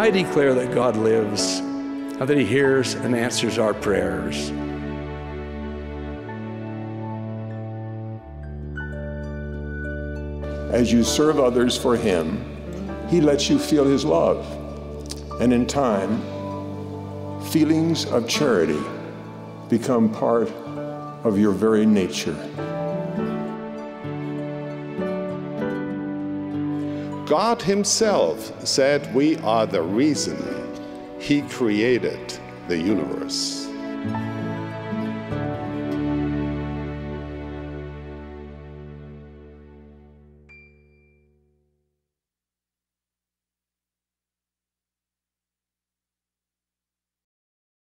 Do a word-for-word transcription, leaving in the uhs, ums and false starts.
I declare that God lives, and that he hears and answers our prayers. As you serve others for him, he lets you feel his love. And in time, feelings of charity become part of your very nature. God himself said we are the reason he created the universe.